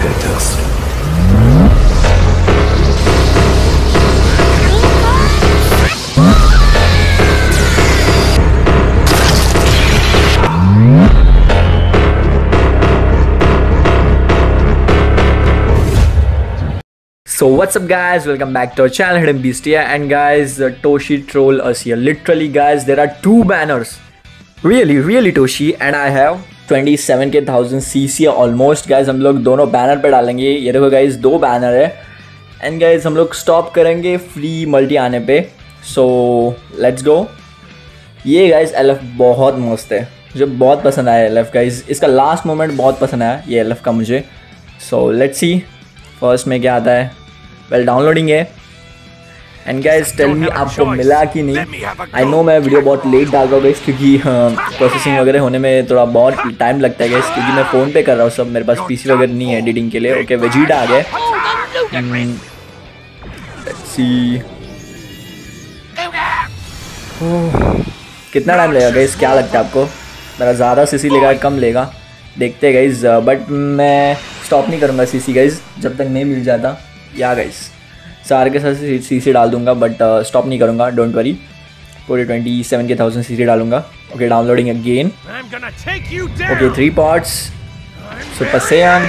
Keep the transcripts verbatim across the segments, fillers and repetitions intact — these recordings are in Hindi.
Mega Dust. So what's up guys, welcome back to our channel Hidden Beast here. And guys, uh, Toshi troll us here. Literally guys, there are two banners. Really, really Toshi. And I have twenty-seven K thousand C C almost. Guys, हम लोग दोनों बैनर पे डालेंगे. ये देखो guys, दो बैनर है. And guys, हम लोग स्टॉप करेंगे फ्री मल्टी आने पे. So let's go. ये guys एल एफ बहुत मस्त है. मुझे बहुत पसंद आया एल एफ guys. इसका लास्ट मोमेंट बहुत पसंद आया ये एल एफ का मुझे. So let's see. फर्स्ट में क्या आता है. वेल डाउनलोडिंग है. एंड गाइस टेल मी आपको मिला कि नहीं. आई नो मैं वीडियो बहुत लेट डाल रहा हूँ गाइस क्योंकि प्रोसेसिंग वगैरह होने में थोड़ा बहुत टाइम लगता है गाइस क्योंकि मैं फ़ोन पे कर रहा हूँ सब. मेरे पास पीसी वगैरह नहीं है एडिटिंग के लिए. ओके वेजिटा आ गए. लेट्स सी कितना टाइम लगेगा गाइस. क्या लगता है आपको. मेरा ज़्यादा सीसी लेगा कम लेगा देखते हैं गाइस. बट मैं स्टॉप नहीं करूँगा सीसी गाइस जब तक नहीं मिल जाता. या गाइस सारे के साथ सीसी डाल दूंगा बट स्टॉप नहीं करूँगा. Don't worry. पूरे ट्वेंटी सेवन के थाउजेंड सीसी डालूंगा. Okay downloading again. Okay three parts super Saiyan.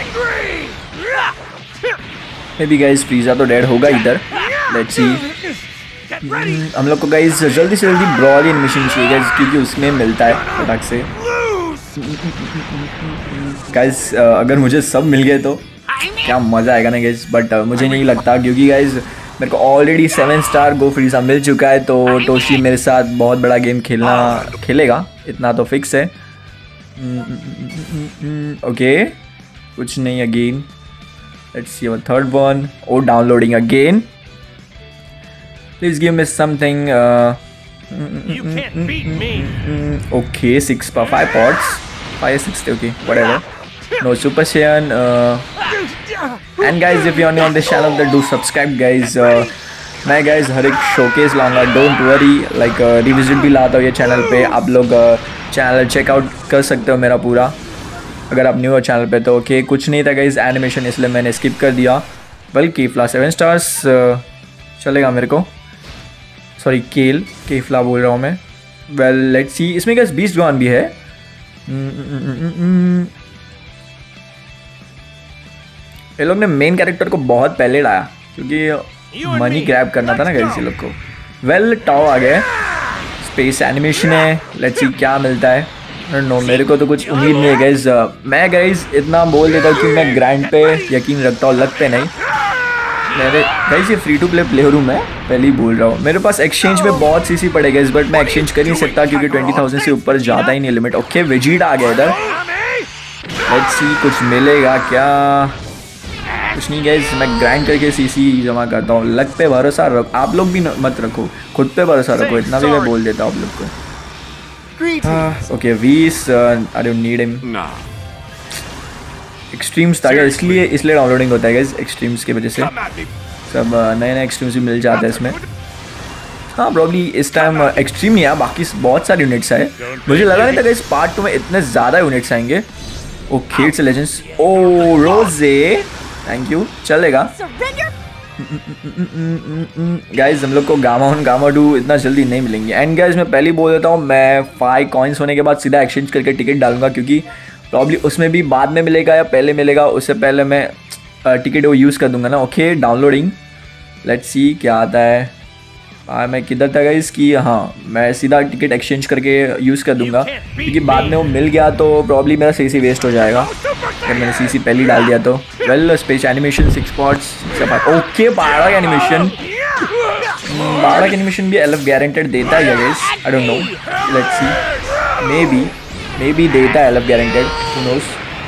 Maybe guys Frieza तो डेड होगा इधर. Let's see. हम लोग को गाइस जल्दी से जल्दी ब्रॉली एनिमेशन चाहिए गाइस क्योंकि उसमें मिलता है फटाक से. गाइस अगर मुझे सब मिल गए तो क्या मज़ा आएगा ना गाइस. बट uh, मुझे नहीं लगता क्योंकि गाइस मेरे को already seven star go Frieza मिल चुका है. तो टोशी मेरे साथ बहुत बड़ा गेम खेलना खेलेगा इतना तो फिक्स है. ओके कुछ नहीं. Again let's see our third one. Oh downloading again. Please give me something. Okay six पर five pots five sixty. Okay whatever. No super saiyan. uh, and guys if you are new on this channel then do subscribe guys. uh, मैं guys हर एक शोकेस लाऊंगा. Don't worry. लाइक रिविजिट भी लाता हूँ ये चैनल पे. आप लोग चैनल चेकआउट कर सकते हो मेरा पूरा अगर आप न्यू हो चैनल पे तो. ओके कुछ नहीं था गाइज एनिमेशन इसलिए मैंने स्किप कर दिया. वेल केफला सेवन स्टार्स चलेगा मेरे को. सॉरी केल केफला बोल रहा हूँ मैं. Well let's see. इसमें गाइज बीस्ट गॉन भी है. ये लोग ने मेन कैरेक्टर को बहुत पहले लाया क्योंकि मनी ग्रैब करना था ना गाइस ये लोग को. वेल टाओ आ गए. स्पेस एनिमेशन है. लेट्स सी क्या मिलता है. नो मेरे को तो कुछ उम्मीद नहीं है गाइस. मैं गाइस इतना बोल देता हूँ कि मैं ग्राइंड पे यकीन रखता हूँ लक पे नहीं. मेरे गाइस ये free to play play room है पहले ही बोल रहा हूँ. मेरे पास एक्सचेंज में बहुत सीसी पड़ेगा इस बट मैं एक्सचेंज कर नहीं सकता क्योंकि ट्वेंटी थाउजेंड से ऊपर ज़्यादा ही नहीं लिमिट. ओके वेजिटा आ गया इधर. लेट्स सी कुछ मिलेगा क्या. कुछ नहीं गाइस मैं ग्राइंड करके सीसी जमा करता हूँ. लक पे भरोसा रखो. आप लोग भी मत रखो. खुद पे भरोसा रखो. इतना भी मैं बोल देता हूँ आप लोग को. Okay Whis I don't need him. Extremes था इसलिए इसलिए डाउनलोडिंग होता है गाइस. एक्सट्रीम्स की वजह से सब नए नए एक्सट्रीम्स भी मिल जाते हैं इसमें. हाँ प्रॉब्ली इस टाइम एक्सट्रीम ही है. बाकी बहुत सारे यूनिट्स आए. मुझे लगा नहीं था गाइस पार्ट टू में इतने ज़्यादा यूनिट्स आएंगे. Okay it's legends. ओ रोजे थैंक यू चलेगा. गाइज हम लोग को गामा वन गामा टू इतना जल्दी नहीं मिलेंगे. एंड गाइज मैं पहले ही बोल देता हूँ मैं फाइव कॉइन्स होने के बाद सीधा एक्सचेंज करके टिकट डालूंगा क्योंकि प्रॉब्ली उसमें भी बाद में मिलेगा या पहले मिलेगा. उससे पहले मैं टिकट वो यूज़ कर दूंगा ना. Okay downloading. लेट्स सी क्या आता है. आ, मैं किधर था गाइस कि हाँ मैं सीधा टिकट एक्सचेंज करके यूज़ कर दूंगा क्योंकि बाद में वो मिल गया तो प्रॉब्ली मेरा सीसी वेस्ट हो जाएगा अगर मैंने सीसी पहले ही डाल दिया तो. Well space animation six pots. Okay बारह का एनिमेशन. बारह का एनिमेशन भी एल एफ गारंटेड देता है guys. I don't know. Let's see maybe maybe देता है L F guaranteed. Who knows.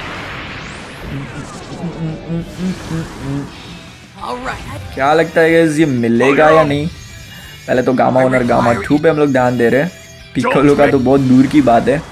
क्या लगता है गाइस ये मिलेगा या नहीं. पहले तो गामा वन और गामा टू पे हम लोग ध्यान दे रहे हैं. पिकोलो का तो बहुत दूर की बात है.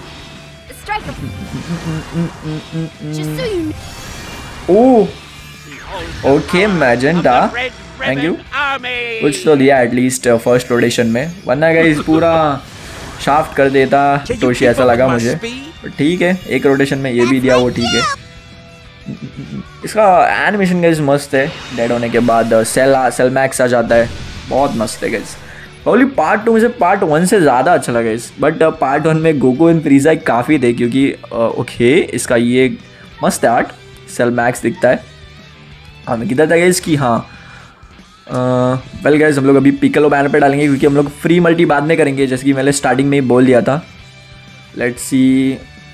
Oh okay magenta thank you. कुछ तो दिया एटलीस्ट फर्स्ट रोटेशन में. वरना गाइस पूरा शाफ्ट कर देता टोशी ऐसा लगा मुझे. ठीक है एक रोटेशन में ये भी दिया वो ठीक है. इसका एनिमेशन गाइस मस्त है। डेड होने के बाद सेल सेल मैक्स आ जाता है, बहुत मस्त है गाइस। प्रॉब्ली पार्ट टू में से पार्ट वन से ज़्यादा अच्छा लगा इस, बट पार्ट वन में गोकू एंड फ्रीजा काफ़ी थे क्योंकि ओके इसका ये मस्त है आर्ट, सेल मैक्स दिखता है। हाँ मैं किधर था गाइस कि हाँ वेल गाइस हम लोग अभी पिकलो बैनर पे डालेंगे क्योंकि हम लोग फ्री मल्टी बाद में करेंगे, जैसे कि मैंने स्टार्टिंग में ही बोल दिया था। लेट्स सी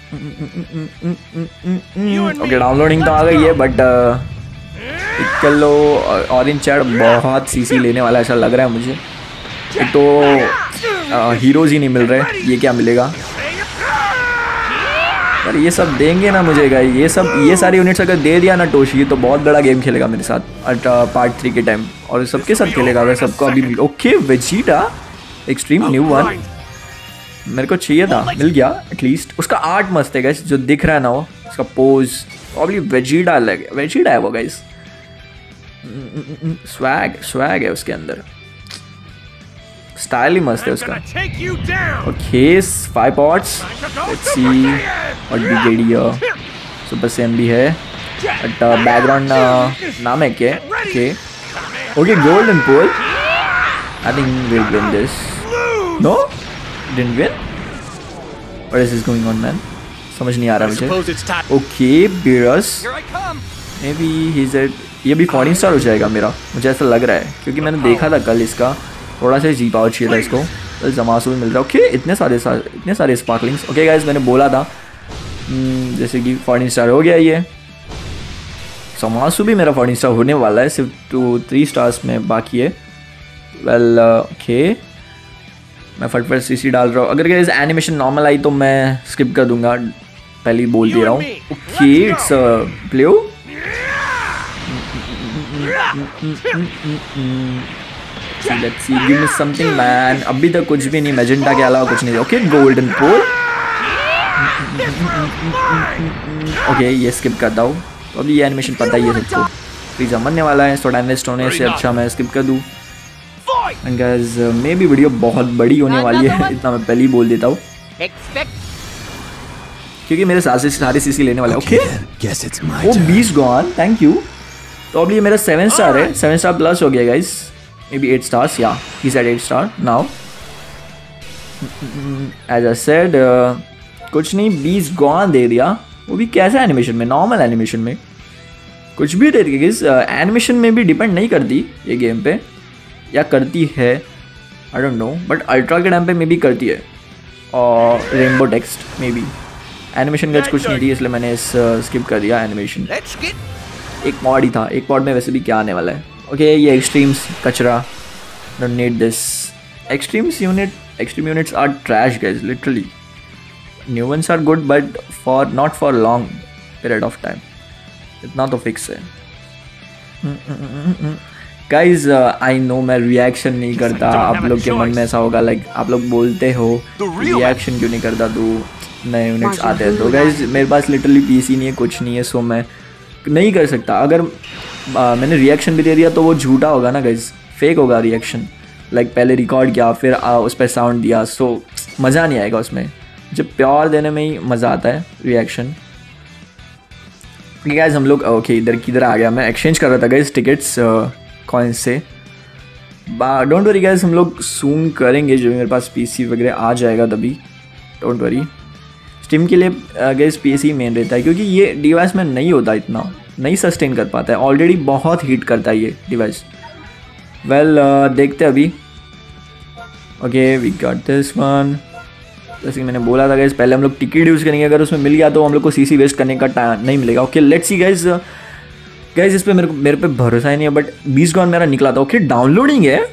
ओके डाउनलोडिंग तो आ गई है, बट पिकलो ऑरेंज चैट बहुत सीसी लेने वाला ऐसा लग रहा है मुझे। एक तो हीरोज ही नहीं मिल रहे, ये क्या मिलेगा यार, ये सब देंगे ना मुझे गाइस, ये सब ये सारी यूनिट्स अगर दे दिया ना टोशी तो बहुत बड़ा गेम खेलेगा मेरे साथ पार्ट थ्री के टाइम, और सबके साथ खेलेगा अगर सबको अभी। Okay Vegeta extreme new one मेरे को चाहिए था, मिल गया एटलीस्ट। उसका आर्ट मस्त है गाइस, जो दिख रहा है ना वो उसका पोज, प्रॉब्ली वेजिटा लगे वेजिटा है वो गाइस। स्वैग स्वैग है उसके अंदर, स्टाइल ही मस्त है उसका। Okay five pots, let's see what we get here. Super same भी है, बट बैकग्राउंड नाम है क्या? Okay okay golden pole, I think will win this. No didn't win, what is this going on man, समझ नहीं आ रहा मुझे। Okay Beerus maybe he is eight, ये भी फोर्टीन स्टार हो जाएगा मेरा, मुझे ऐसा लग रहा है क्योंकि मैंने देखा था कल इसका थोड़ा सा जी पावर चाहिए था इसको, तो जमासू भी मिल रहा है। ओके इतने सारे सारे इतने सारे स्पार्कलिंग्स। ओके गाइस मैंने बोला था जैसे कि फोर्टीन स्टार हो गया ये, जमासू भी मेरा फोर्टीन स्टार होने वाला है, सिर्फ टू थ्री स्टार्स में बाकी है। वेल ओके मैं फटफट सीसी डाल रहा हूँ। अगर गाइस एनिमेशन नॉर्मल आई तो मैं स्किप कर दूंगा, पहले ही बोल दे रहा हूँ। ओके इट्स प्लेओ, let's see give me something man. अभी तक कुछ भी नहीं, मैजेंटा के अलावा कुछ नहीं। ओके गोल्डन पोल, ओके ये स्किप करता हूँ, तो अभी ये एनिमेशन पता ही है सबको। फ्रीजा मरने वाला है, थोड़ा इन्वेस्ट होने से अच्छा मैं स्किप कर दूँ। And guys maybe video बहुत बड़ी होने वाली है, इतना मैं पहले ही बोल देता हूँ क्योंकि मेरे साथ से सारे सीसी लेने वाले। ओके वो बीस गॉन, थैंक यू। तो अभी ये मेरा सेवन स्टार है, सेवन स्टार प्लस हो गया guys, maybe eight stars, या he said eight star now. As I said कुछ नहीं, बीस गॉन दे दिया, वो भी कैसा एनिमेशन में, नॉर्मल एनिमेशन में कुछ भी दे दिया गाइस। एनिमेशन में भी डिपेंड नहीं करती ये गेम पे, या करती है I don't know, but ultra के टाइम पे मे बी करती है, और rainbow text maybe. Animation का कुछ नहीं थी इसलिए मैंने इस स्किप कर दिया एनिमेशन। एक मॉड ही था, एक मॉड में वैसे भी क्या आने वाला है। ओके okay, ये एक्सट्रीम्स कचरा, don't need this. Extremes unit extreme units are trash guys literally, new ones are good but for not for long period of time, इतना तो फिक्स है गाइज। आई नो मैं रिएक्शन नहीं करता, आप लोग के मन में ऐसा होगा लाइक आप लोग बोलते हो रिएक्शन क्यों नहीं करता तू, नए यूनिट्स आते हैं तो। गाइज मेरे पास लिटरली पीसी नहीं है, कुछ नहीं है, सो मैं नहीं कर सकता। अगर आ, मैंने रिएक्शन भी दे दिया तो वो झूठा होगा ना गाइज, फेक होगा रिएक्शन। लाइक पहले रिकॉर्ड किया फिर आ, उस पर साउंड दिया, सो मज़ा नहीं आएगा उसमें, जब प्योर देने में ही मज़ा आता है रिएक्शन। गाइज हम लोग ओके इधर किधर आ गया, मैं एक्सचेंज कर रहा था गाइज टिकट्स कॉइन्स से। डोंट वरी गाइज हम लोग सून करेंगे, जो मेरे पास पीसी वगैरह आ जाएगा तभी, डोंट वरी। स्टीम के लिए गाइज पीसी मेन रहता है क्योंकि ये डिवाइस में नहीं होता, इतना नहीं सस्टेन कर पाता है, ऑलरेडी बहुत हीट करता है ये डिवाइस। वेल well, uh, देखते हैं अभी। Okay we got this one, जैसे कि मैंने बोला था गाइज पहले हम लोग टिकट यूज़ करेंगे, अगर उसमें मिल गया तो हम लोग को सीसी वेस्ट करने का टाइम नहीं मिलेगा। Okay let's see guys, guys इस पे मेरे को मेरे पे भरोसा ही नहीं है, बट बीस गॉन मेरा निकला था। ओके डाउनलोडिंग है,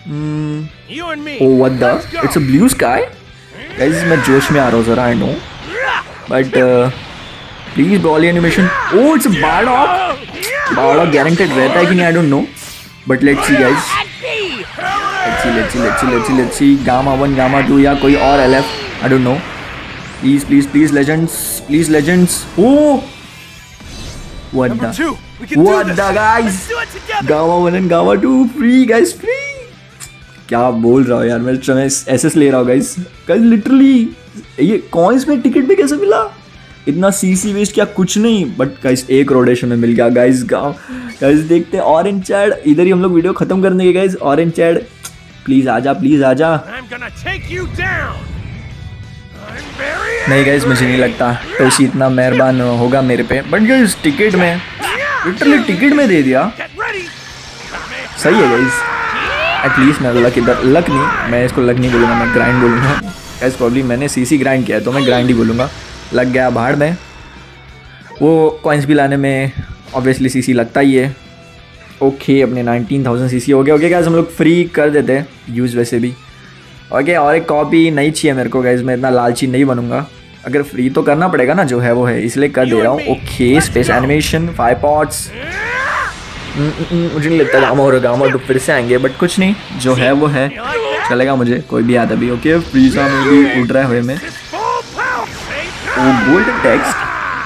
oh what the, it's a blue sky. Guys मैं जोश में आ रहा हूँ ज़रा, I know, but please Broly animation. Oh it's a Bardock, Bardock guaranteed रहता है कि नहीं I don't know, but let's see guys, let's see let's see let's see let's see let's see gamma one gamma two या कोई और L F, I don't know. Please please please legends, please legends. Oh what the what the guys, gamma one and gamma two free guys, free. क्या बोल रहा हूँ यार, मैं एसएस ले रहा हूँ गाइस। गाइस लिटरली ये कॉइन्स में टिकट भी कैसे मिला, इतना सीसी वेस्ट क्या कुछ नहीं, बट गाइस एक रोटेशन में मिल गया गाइस। गाँव गाइस देखते हैं ऑरेंज चैड, इधर ही हम लोग वीडियो खत्म कर देंगे गाइस। ऑरेंज चैड प्लीज आजा, प्लीज आजा। नहीं गाइस मुझे नहीं लगता टोशी इतना मेहरबान होगा मेरे पे, बट गाइस टिकट में लिटरली टिकट में दे दिया, सही है गाइस। एटलीस्ट मैं लक इधर, लक नहीं, मैं इसको लक नहीं बोलूँगा, मैं ग्राइंड बोलूँगा गाइस। प्रॉब्ली मैंने सीसी ग्राइंड किया है तो मैं ग्राइंड ही बोलूँगा। लग गया भाड़ में, वो कॉइन्स भी लाने में ऑब्वियसली सीसी लगता ही है। ओके अपने नाइनटीन थाउजेंड सीसी हो गया। ओके गाइस हम लोग फ्री कर देते हैं यूज़ वैसे भी। ओके और एक कॉपी नहीं चाहिए मेरे को गाइस, मैं इतना लालची नहीं बनूंगा। अगर फ्री तो करना पड़ेगा ना, जो है वो है, इसलिए कर दे रहा हूँ। Okay space animation five pots, मुझे नहीं लगता गामा और गामा तो फिर से आएंगे, बट कुछ नहीं, जो है वो है, चलेगा मुझे, कोई भी आता भी। ओके फ्रीजा में भी उड़ रहा है हुए में। Oh golden text,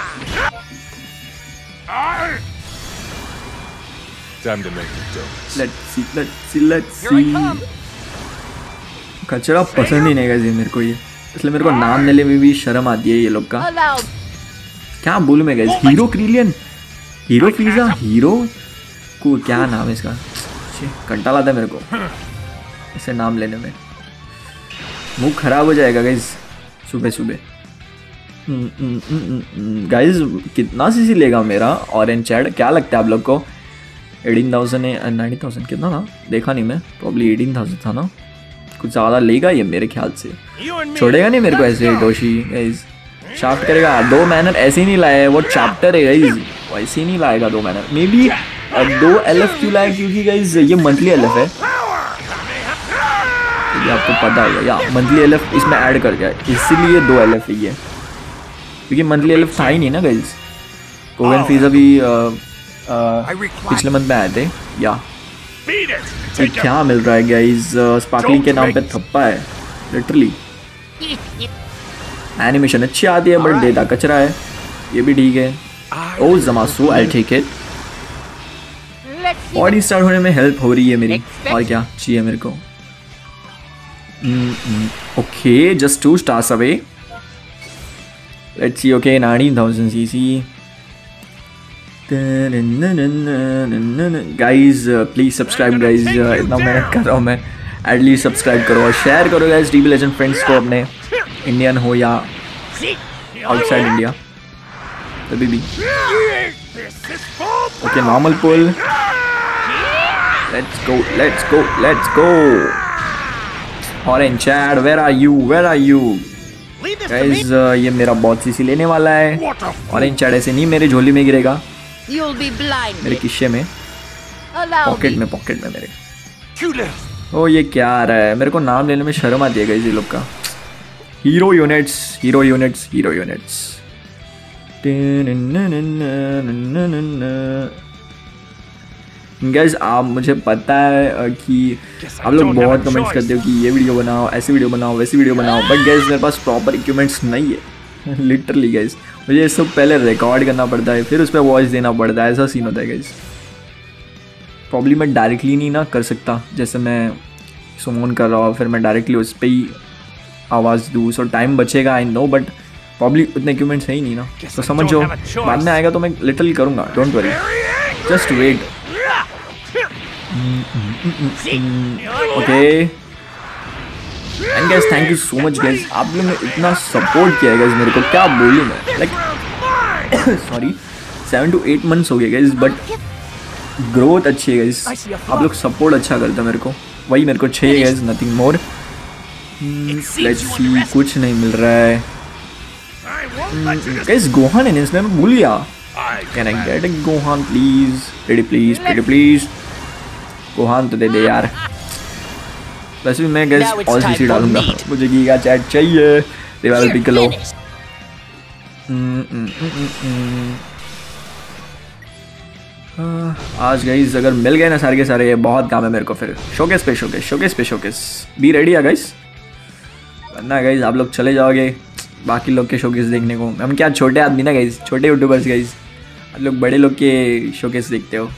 let's see let's see let's see. कचरा पसंद ही नहीं है मेरे को ये, इसलिए मेरे को नाम लेने में भी शर्म आती है ये लोग का। क्या बोलूं मैं guys, hero Krillin, hero Frieza, hero को क्या नाम है इसका, घंटा लाता है मेरे को इसे नाम लेने में, मुंह खराब हो जाएगा गाइस सुबह सुबह। गाइस कितना सीसी लेगा मेरा ऑरेंज चैड, क्या लगता है आप लोग को? एटीन थाउजेंड नाइनटीन थाउजेंड कितना था देखा नहीं मैं, प्रॉब्ली एटीन थाउजेंड था ना, कुछ ज़्यादा लेगा ये मेरे ख्याल से। छोड़ेगा नहीं मेरे को ऐसे टोशी गाइस, शाफ्ट करेगा। दो मैनर ऐसे ही नहीं लाया, वो चैप्टर है गाइस, वैसे ही नहीं लाएगा दो मैनर। मे बी दो एल एफ क्यों लाया, क्योंकि गाइस ये मंथली एल एफ है, ये आपको पता है या मंथली एल एफ इसमें ऐड कर दिया, इसीलिए दो एल एफ ही है, क्योंकि मंथली एल एफ था ही नहीं ना गाइस। कोवेन फीस अभी पिछले मंथ में आए थे या तो क्या मिल रहा है गाइस, स्पार्कलिंग के नाम पे थप्पा है लिटरली। एनिमेशन अच्छी आती है बट डेटा कचरा है, ये भी ठीक है। ओ जमासू I take it. Body start होने में हेल्प हो रही है मेरी, और क्या चाहिए मेरे को। Okay just two stars away, let's see. Okay nineteen thousand CC. Guys please subscribe guys, इतना मेहनत कर रहा हूँ मैं, एटलीस्ट सब्सक्राइब करो और शेयर करो guys D B legend friends को, अपने इंडियन हो या आउटसाइड इंडिया तभी भी। Okay normal pull, let's go let's go let's go. Orange chad where are you, where are you guys. ये मेरा बहुत सीसी लेने वाला है। ऑरेंज चैड ऐसे नहीं मेरे झोली में गिरेगा, मेरे किस्से में, पॉकेट में पॉकेट में मेरे। ओ ये क्या आ रहा है, मेरे को नाम लेने में शर्म आती है गाइस ये लोग का। Hero units hero units hero units. Guys आप, मुझे पता है कि आप लोग बहुत कमेंट्स करते हो कि ये वीडियो बनाओ, ऐसी वीडियो बनाओ, वैसी वीडियो बनाओ, बट गाइस मेरे पास प्रॉपर इक्विपमेंट्स नहीं है लिटरली गाइस। मुझे ये सब पहले रिकॉर्ड करना पड़ता है, फिर उस पर वॉइस देना पड़ता है, ऐसा सीन होता है गाइस। प्रॉब्लम मैं डायरेक्टली नहीं ना कर सकता, जैसे मैं सुमोन कर रहा हूँ फिर मैं डायरेक्टली उस पर ही आवाज़ दूँ, सो टाइम बचेगा आई नो, बट प्रॉब्ली उतने इक्विपमेंट्स है ही नहीं ना, तो समझो बाद में आएगा तो मैं लिटरली करूँगा, don't worry, just wait. Okay and guys thank you so much guys, आप लोगों ने इतना सपोर्ट किया है गाइस मेरे को, क्या बोलूँ मैं, like sorry seven to eight months हो गए गाइस, बट ग्रोथ अच्छी है गाइस, आप लोग सपोर्ट अच्छा करते हैं मेरे को, वही मेरे को चाहिए guys, nothing more. Let's see, कुछ नहीं मिल रहा है गाइस। गोहान है इसमें, मैं भूल गया, can I get a Gohan please, please please please please Gohan तो दे दे यार। वैसे भी मैं गाइस ऑल सीसी डालूंगा, मुझे गीगा चैट चाहिए, रिवाइवल पिक लो। आज गाइस अगर मिल गए ना सारे के सारे, ये बहुत काम है मेरे को, फिर शोकेस पे शोकेस शोकेस पे शोकेस। बी रेडी है गाइस, वरना गाइस आप लोग चले जाओगे बाकी लोग के शोकेस देखने को। हम क्या छोटे आदमी ना गाइस, छोटे यूट्यूबर्स गाइस, आप लोग बड़े लोग के शोकेस देखते हो।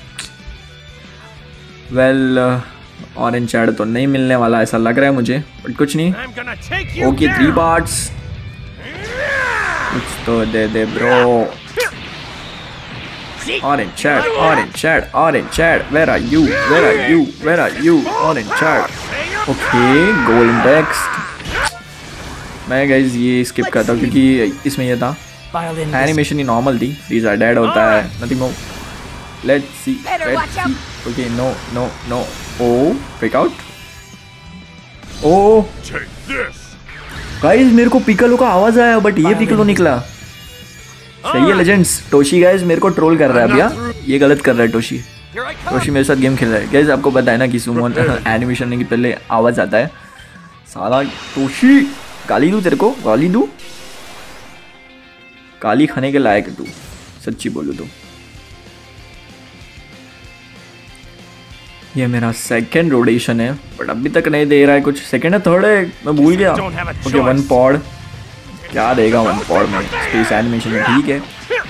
वेल ऑरेंज चैड तो नहीं मिलने वाला ऐसा लग रहा है मुझे, बट कुछ नहीं। ओके थ्री पार्ट्स, कुछ तो दे दे bro. Orange chat, orange chat, orange chat. Where are you? Where are you? Where are you? Orange chat. Okay, golden text. मैं guys ये skip करता हूँ क्योंकि इसमें ये था एनिमेशन ही नॉर्मल थी। फ्रीज़र डेड होता है, nothing more. Let's see, let's see. Okay, no, no, no. Oh, break out. Oh, guys मेरे को पिकलो का आवाज आया बट ये पिकलो निकला। सही है लेजेंड्स। टोशी गाइस मेरे को ट्रोल कर रहा है भैया, ये गलत कर रहा है टोशी। टोशी मेरे साथ गेम खेल रहा है गाइस। आपको पता है ना कि सुमोन एनिमेशन के पहले आवाज आता है। साला टोशी गाली दूं तेरे को, गाली दूं, गाली खाने के लायक है तू, सच्ची बोलूं तो। ये मेरा सेकंड रोटेशन है बट अभी तक नहीं दे रहा है कुछ। सेकंड है थर्ड है मैं भूल गया। ओके वन पॉड क्या देगा वन पॉड में, स्पेस एनिमेशन में ठीक है।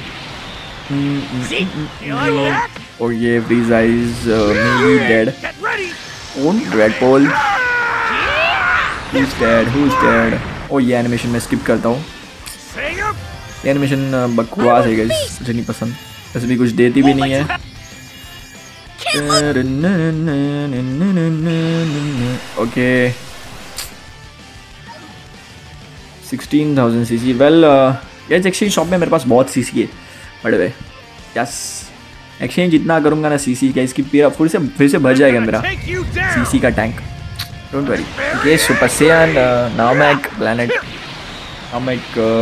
और ये Frieza is maybe dead on red pole who's dead who's dead। Oh ये एनिमेशन में स्किप करता हूँ, ये एनिमेशन बकवास है गाइस, मुझे नहीं पसंद। ऐसे भी कुछ देती भी नहीं है। Okay sixteen thousand CC. Well guys exchange shop में मेरे पास बहुत सीसी है बड़े भाई। यस एक्सचेंज जितना करूँगा ना सीसी का इसकी पूरा फिर से फिर से भर जाएगा मेरा सीसी का tank, don't worry. Okay super Saiyan Namek planet Namek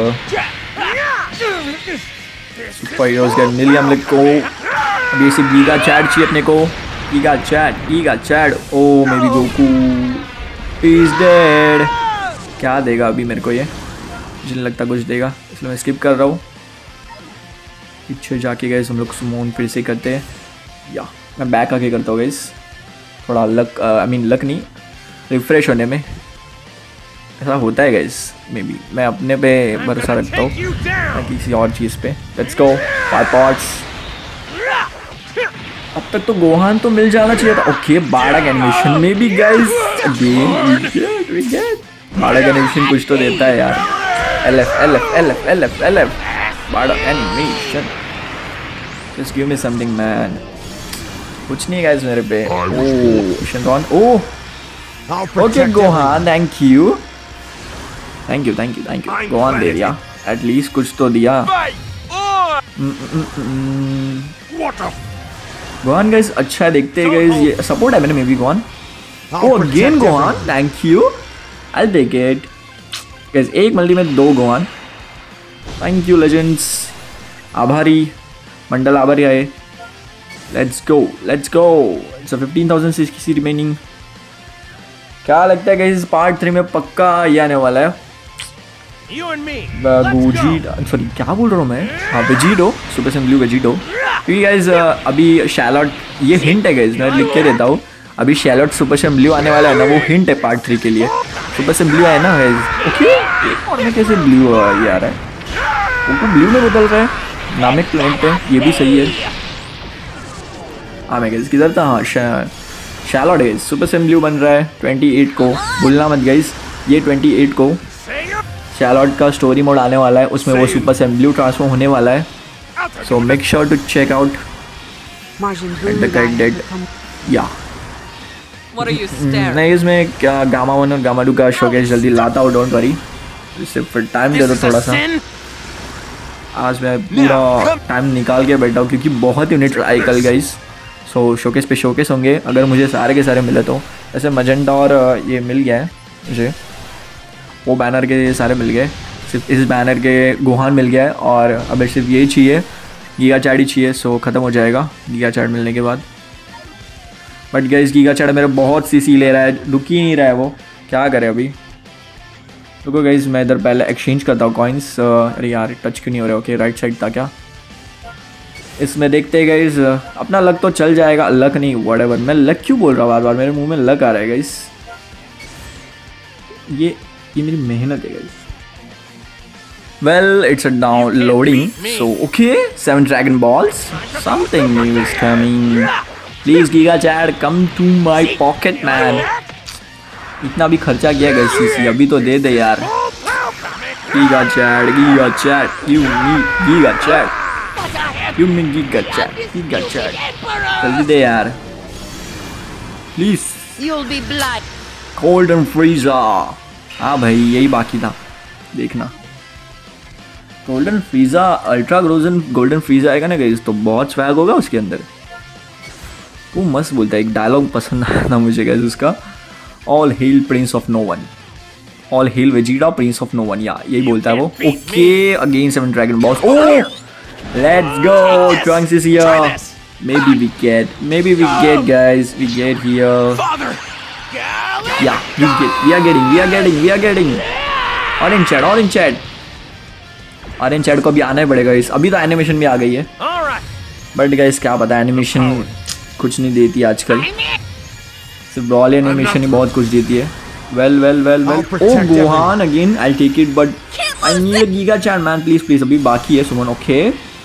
super heroes का मिली हम लोग को। अभी इसे गीगा चैट चाहिए अपने को, giga chad giga chad. Oh maybe Goku is dead. क्या देगा अभी मेरे को ये, मुझे नहीं लगता कुछ देगा इसलिए मैं स्किप कर रहा हूँ। पीछे जाके गए हम लोग सुमोन फिर से करते हैं, या मैं बैक आके करता हूँ गाइस। थोड़ा लक आई मीन लक नहीं रिफ्रेश होने में ऐसा होता है गाइस। मे बी मैं अपने पे भरोसा रखता हूँ किसी और चीज़ पे। Let's go five pots. अब तक तो गोहान तो मिल जाना चाहिए था। ओके बारह एनिमेशन में भी गाइस अगेन बारह एनिमेशन कुछ तो देता है यार। L F L F L F L F L F बारह animation, just give me something man. कुछ नहीं गाइस मेरे पे। Oh Shenron, oh okay Gohan thank you thank you thank you thank you. Gohan दे दिया एटलीस्ट कुछ तो दिया। गोहान गाइस अच्छा देखते हैं गाइस, ये सपोर्ट है मैंने maybe Gohan. Oh again Gohan thank you I take it guys. एक मल्टी में दो गोहान, थैंक यू लेजेंड्स। आभारी मंडल आभारी आए। Let's go let's go. It's fifteen thousand CC remaining. क्या लगता है गाइस पार्ट थ्री में पक्का ये आने वाला है। गोजी सॉरी क्या बोल रहा हूँ मैं, हाँ Vegito super Saiyan blue Vegito. क्योंकि गाइस अभी शैलॉट ये हिंट है गाइस, मैं लिख के देता हूँ। अभी शैलॉट सुपर सैयन ब्लू आने वाला है ना, वो हिंट है पार्ट थ्री के लिए। सुपर सैयन ब्लू है ना गाइस। ओके एक और में कैसे ब्लू ये आ रहा है, वो ब्लू में बदल रहा है। नामिक प्लांट है ये भी सही है। हाँ मैं गाइस किधर था, हाँ Shallot guys super Saiyan blue बन रहा है अट्ठाईस को, भूलना मत गाइस। ये अट्ठाईस को शैलॉट का स्टोरी मोड आने वाला है, उसमें वो सुपर सैयन ब्लू ट्रांसफॉर्म होने वाला है। So make sure to check out at the correct date. या नहीं इसमें क्या गामा वन और गामा टू का शोकेस जल्दी लाता हूँ, डोंट वरी। सिर्फ फिर टाइम दे दो थोड़ा सा। आज मैं पूरा टाइम निकाल के बैठा हूँ क्योंकि बहुत यूनिट आई कल गाइस। सो शोकेस पे शोकेस होंगे अगर मुझे सारे के सारे मिले तो। ऐसे मजेंटा और ये मिल गया है मुझे, वो बैनर के सारे मिल गए। सिर्फ इस बैनर के गोहान मिल गया है और अब सिर्फ यही चाहिए, गीगा चैट ही चाहिए। सो ख़त्म हो जाएगा गीगा चैट मिलने के बाद। बट गाइस गीगा चैट मेरे बहुत सीसी ले रहा है, रुक ही नहीं रहा है वो, क्या करे अभी। रुको गाइस मैं इधर पहले एक्सचेंज करता हूँ कॉइन्स। अरे यार टच क्यों नहीं हो रहा। ओके राइट साइड था क्या, इसमें देखते हैं गाइस। अपना लक तो चल जाएगा, लक नहीं व्हाटएवर। मैं लक क्यों बोल रहा हूँ बार बार, मेरे मुंह में लक आ रहा है गाइस। ये ये मेरी मेहनत है guys. Well it's a downloading. So okay seven dragon balls, something new is coming. Please giga chat come to my pocket man. इतना भी खर्चा किया गाइस सीसी, अभी तो दे दे यार। Giga chat, Giga chat, you me, Giga chat, you me Giga chat, Giga chat. जल्दी दे यार, please. You'll be blind. Golden Frieza. हाँ भाई यही बाकी था, देखना. Golden Frieza, Ultra Grozen Golden Frieza आएगा ना गाइस, तो बहुत स्वैग होगा उसके अंदर. वो मस्त बोलता है, एक डायलॉग पसंद आया था मुझे गाइस उसका. All hail Prince of No One. All hail Vegeta, Prince of No One. या यही बोलता है वो. Okay, again seven Dragon Balls. Oh, let's go. Trunks is here. Maybe we get, maybe we get guys, we get here. Yeah, we get, we are getting, we are getting, we are getting. Orange chat, orange chat. Orange chat को भी आना ही पड़ेगा इस. अभी तो एनिमेशन भी आ गई है. बट गाइस क्या पता, एनिमेशन कुछ नहीं देती आजकल. सिर्फ ब्रॉल एनिमेशन ही बहुत कुछ देती है. Well, well, well, well. Oh, Gohan again. I'll take it, but I need a Giga chat, man. Please, please. अभी बाकी है सुमन. Okay.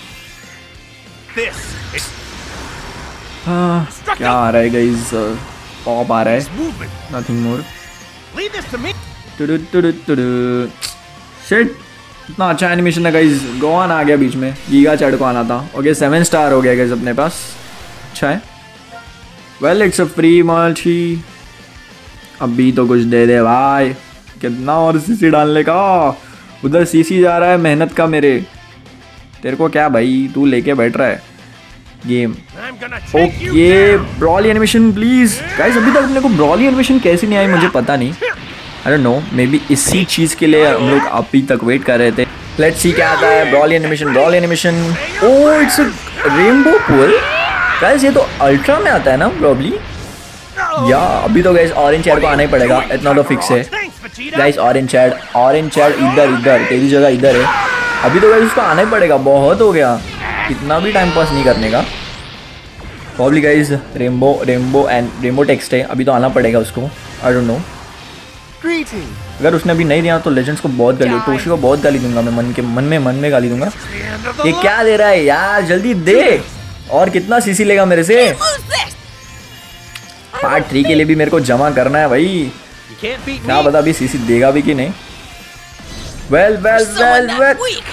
हाँ, क्या आ रहा है guys? पॉप आ रहा है. Nothing more. Tudu Tudu Tudu. Shit. इतना अच्छा एनिमेशन है guys. Gohan आ गया बीच में. Giga chat को आना था. Okay, seven star हो गया guys अपने पास. अच्छा है. Well, it's a free multi. अभी तो कुछ दे दे भाई. कितना और सीसी डालने का. उधर सीसी जा रहा है मेहनत का मेरे. तेरे को क्या भाई, तू लेके बैठ रहा है game. Okay, Broly animation please guys. अभी तक अपने को ब्रॉली एनिमेशन कैसे नहीं आई मुझे पता नहीं. I don't know, maybe इसी चीज़ के लिए हम लोग अभी तक वेट कर रहे थे. लेट्स सी क्या आता है. Broly animation, Broly animation. Oh, it's rainbow pull guys. ये तो अल्ट्रा में आता है ना प्रॉब्ली. या अभी तो गाइस ऑरेंज चैट को आना ही पड़ेगा, इतना तो फिक्स है guys. Orange chat, orange chat इधर इधर तेरी जगह इधर है. अभी तो गाइस उसको आना ही पड़ेगा. बहुत हो गया, इतना भी टाइम पास नहीं करने का. Probably guys rainbow, rainbow and rainbow text है. अभी तो आना पड़ेगा उसको. आई डोंट नो, अगर उसने अभी नहीं दिया तो लेजेंड्स को बहुत गाली, टोशी को बहुत गाली दूंगा मैं. मन के मन में मन में गाली दूंगा. ये क्या दे रहा है यार, जल्दी दे. और कितना सीसी लेगा मेरे से. पार्ट थ्री के लिए भी मेरे को जमा करना है भाई. क्या पता अभी सीसी देगा भी कि नहीं. वेल वेल वेल वेल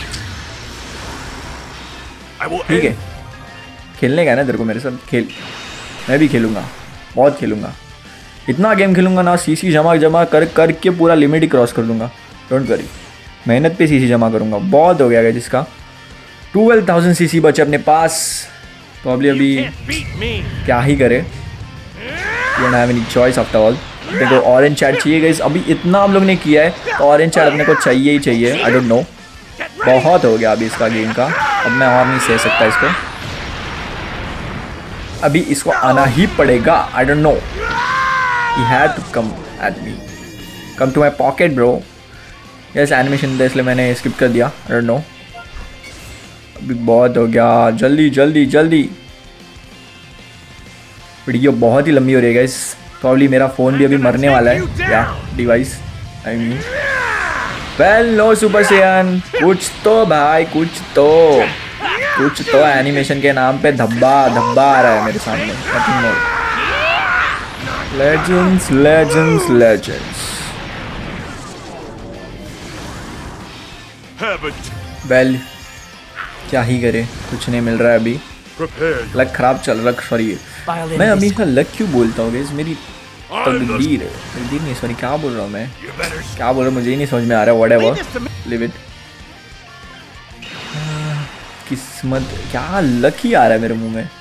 ठीक है, खेलने का है ना तेरे को मेरे साथ. खेल, मैं भी खेलूंगा, बहुत खेलूंगा. इतना गेम खेलूंगा ना, सीसी जमा जमा कर कर के पूरा लिमिट ही क्रॉस कर दूंगा. डोंट वरी, मेहनत पे सीसी जमा करूंगा. बहुत हो गया जिसका ट्वेल्व थाउजेंड सीसी बचे अपने पास. प्रॉब्ली अभी क्या ही करे. You don't have any choice after all. देखो ऑरेंज चैट चाहिए गाइस. अभी इतना हम लोग ने किया है तो ऑरेंज चैट अपने को चाहिए ही चाहिए. आई डोंट नो, बहुत हो गया अभी इसका गेम का. अब मैं और नहीं सह सकता इसको. अभी इसको आना ही पड़ेगा. I don't know, he had to come at me, come to my pocket bro. Yes, animation था इसलिए मैंने स्किप कर दिया. आई डोंट नो, अभी बहुत हो गया. जल्दी जल्दी जल्दी. वीडियो बहुत ही लंबी हो रही है गाइस. प्रॉब्ली मेरा फ़ोन भी अभी मरने वाला है. या device I mean. Well no super saiyan, कुछ तो भाई, कुछ तो कुछ तो एनिमेशन के नाम पे धब्बा धब्बा आ रहा है मेरे सामने. Nothing more. Legends legends legends. Well क्या ही करे, कुछ नहीं मिल रहा है अभी. लक खराब चल रहा. सॉरी, मैं अभी इसका लक क्यों बोलता हूँ गाइस. मेरी तकदीर है, तकदीर नहीं, सॉरी क्या बोल रहा हूँ मैं, क्या बोल रहा हूँ मुझे ही नहीं समझ में आ रहा है. Whatever, leave it. किस्मत, क्या लक ही आ रहा है मेरे मुंह में.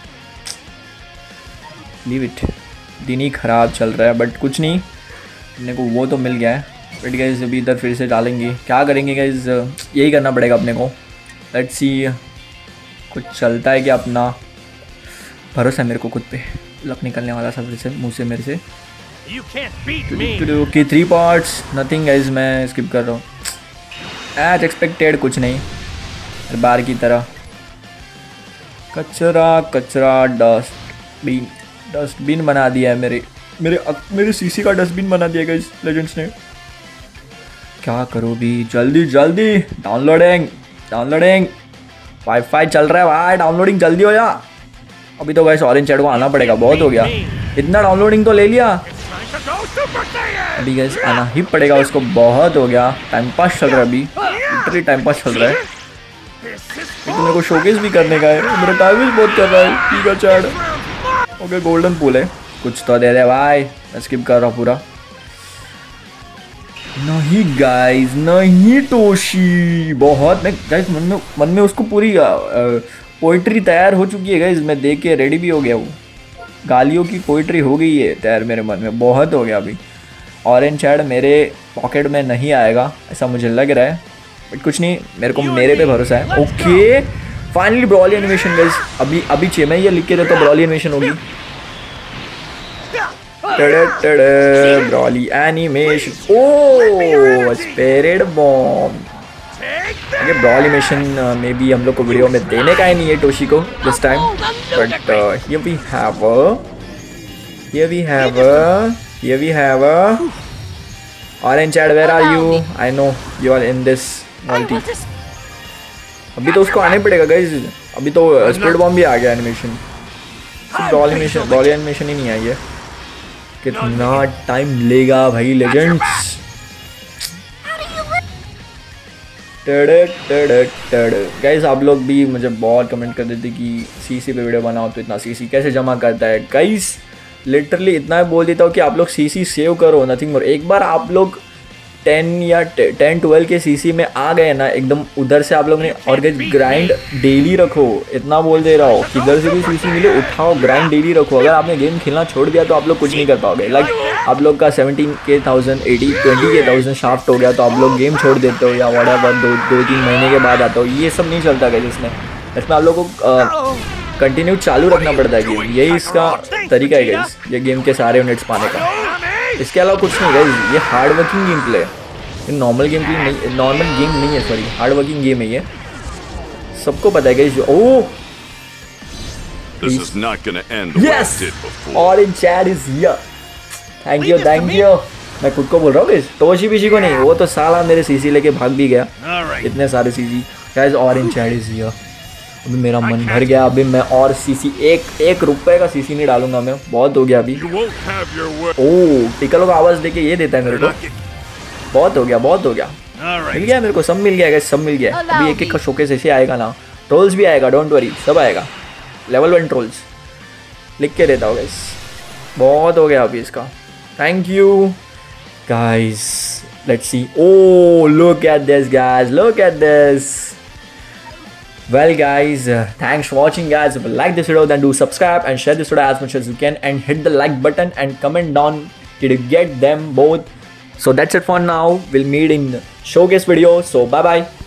Leave it. दिन ही ख़राब चल रहा है बट कुछ नहीं, अपने को वो तो मिल गया है. बट गाइस अभी इधर फिर से डालेंगे. क्या करेंगे गाइस, यही करना पड़ेगा अपने को. लेट्स सी कुछ चलता है क्या अपना. भरोसा है मेरे को खुद पे. लक निकलने वाला सब फिर से मुँह से मेरे से. Okay, three parts, nothing guys. मैं स्किप कर रहा हूँ. एज एक्सपेक्टेड कुछ नहीं, हर बार की तरह. कचरा कचरा, डस्टबिन डस्टबिन बना दिया है मेरे मेरे मेरे सीसी का डस्टबिन बना दिया गाइस लेजेंड्स ने. क्या करो भी. जल्दी जल्दी डाउनलोडिंग डाउनलोडिंग. वाईफाई चल रहा है भाई, डाउनलोडिंग जल्दी हो जा. अभी तो गाइस ऑरेंज चैट को आना पड़ेगा. बहुत हो गया, इतना डाउनलोडिंग तो ले लिया. अभी गाइस आना ही पड़ेगा उसको. बहुत हो गया, टाइम पास चल रहा है अभी. लिटरली टाइम पास चल रहा है, लेकिन मेरे को शोकेस भी करने का है, मेरा टाइम भी बहुत कर रहा है। ठीक है चैट, ओके गोल्डन पूल है, कुछ तो दे दे भाई, मैं स्किप कर रहा हूँ पूरा। नहीं गाइस नहीं टोशी, बहुत मैं गाइस मन में मन में उसको पूरी पोइट्री तैयार हो चुकी है गाइस, मैं देख के रेडी भी हो गया हूँ, गालियों की पोइट्री हो गई है तैयार मेरे मन में, बहुत हो गया अभी। ऑरेंज शैड मेरे पॉकेट में नहीं आएगा ऐसा मुझे लग रहा है, बट कुछ नहीं, मेरे को मेरे पे भरोसा है। Okay finally Broly animation guys, अभी अभी चाहिए, मैं ये लिख के देता हूँ ब्रॉली एनिमेशन होगी। Broly animation, oh spirit bomb. Okay Broly animation में भी हम लोग को वीडियो में देने का ही नहीं है टोशी को this time, but here we have here we have here we have orange chat, where are you? I know you are in this multi. अभी तो उसको आने पड़ेगा गाइस, अभी तो स्पिरिट बॉम्ब भी आ गया animation, Broly animation Broly animation ही नहीं आई है। कितना टाइम लेगा भाई लेजेंड्स। गाइस आप लोग भी मुझे बहुत कमेंट कर देते कि सीसी पे वीडियो बनाओ तो इतना सीसी कैसे जमा करता है। गाइस लिटरली इतना बोल देता हूँ कि आप लोग सीसी सेव करो, नथिंग मोर। एक बार आप लोग टेन या टेन ट्वेल्व के सीसी में आ गए ना एकदम, उधर से आप लोग ने, और ग्राइंड डेली रखो, इतना बोल दे रहा हो, किधर से भी सीसी मिले उठाओ, ग्राइंड डेली रखो। अगर आपने गेम खेलना छोड़ दिया तो आप लोग कुछ नहीं कर पाओगे। लाइक आप लोग का सेवनटीन के थाउजेंड एटी ट्वेंटी के थाउजेंड शाफ्ट हो गया तो आप लोग गेम छोड़ देते हो, या वॉट दो दो तीन महीने के बाद आता हो, ये सब नहीं चलता है इसमें। इसमें आप लोग को कंटिन्यू चालू रखना पड़ता है गेम, यही इसका तरीका है गाइस, ये गेम के सारे यूनिट्स पाने का। इसके अलावा कुछ नहीं गाइस, ये हार्ड वर्किंग गेम प्ले है, ये नॉर्मल गेम प्ले नहीं, नॉर्मल गेम नहीं है, सॉरी हार्ड वर्किंग गेम है ये, सबको पता है guys. Oh yes orange chat is here, thank you thank you. मैं खुद को बोल रहा हूँ गाइस, टोशी पीशी को नहीं, वो तो साला मेरे सीसी लेके भाग भी गया, इतने सारे CC. Guys orange chat is here, अभी मेरा मन भर गया, अभी मैं और सीसी एक एक रुपए का सीसी नहीं डालूंगा मैं, बहुत हो गया अभी। ओह टिकलो का आवाज देके ये देता है मेरे को, बहुत हो गया बहुत हो गया, मिल गया मेरे को, सब मिल गया गाइस, सब मिल गया। अभी एक एक का शोकेस ऐसे आएगा ना, ट्रोल्स भी आएगा, डोंट वरी, सब आएगा, लेवल वन ट्रोल्स लिख के देता हूँ गाइस, बहुत हो गया अभी इसका। Thank you guys, let's see. Oh look at this guys, look at this. Well guys, uh, thanks for watching guys. If you like this video then do subscribe and share this video as much as you can, and hit the like button and comment down did you get them both. So that's it for now, we'll meet in showcase video, so bye bye.